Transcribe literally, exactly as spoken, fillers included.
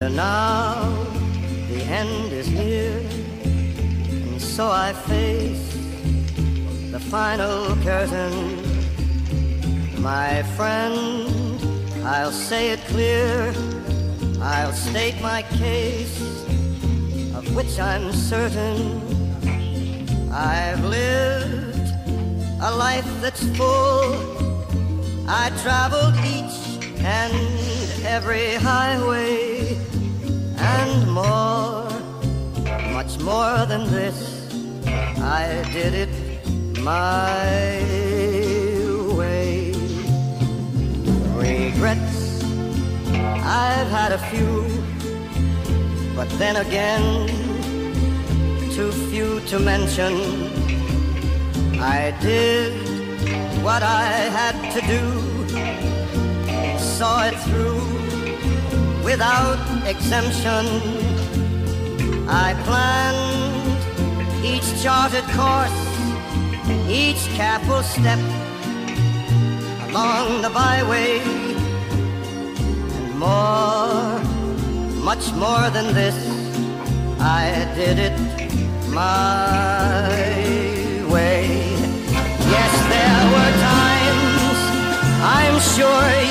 Now the end is near, and so I face the final curtain. My friend, I'll say it clear, I'll state my case, of which I'm certain. I've lived a life that's full. I traveled each and every highway, and more, much more than this, I did it my way. Regrets, I've had a few, but then again, too few to mention. I did what I had to do, saw it through without exemption. I planned each charted course, each careful step along the byway, and more, much more than this, I did it my way. Yes, there were times, I'm sure